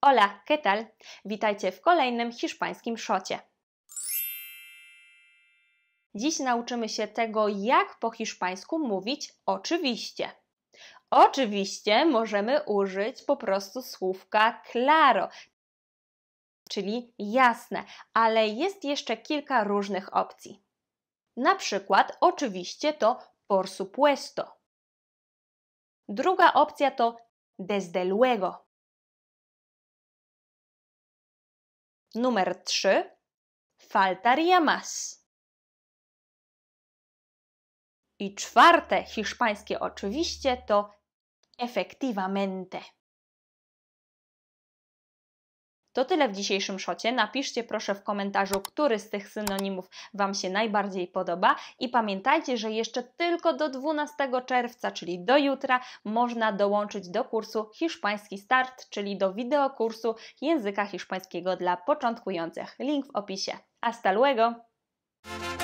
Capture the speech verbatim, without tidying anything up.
Hola, ¿qué tal? Witajcie w kolejnym hiszpańskim szocie. Dziś nauczymy się tego, jak po hiszpańsku mówić oczywiście. Oczywiście możemy użyć po prostu słówka claro, czyli jasne, ale jest jeszcze kilka różnych opcji. Na przykład oczywiście to por supuesto. Druga opcja to desde luego. Numer trzy. Faltaría más. I czwarte hiszpańskie oczywiście to efectivamente. To tyle w dzisiejszym szocie. Napiszcie proszę w komentarzu, który z tych synonimów Wam się najbardziej podoba i pamiętajcie, że jeszcze tylko do dwunastego czerwca, czyli do jutra, można dołączyć do kursu Hiszpański Start, czyli do wideokursu języka hiszpańskiego dla początkujących. Link w opisie. Hasta luego!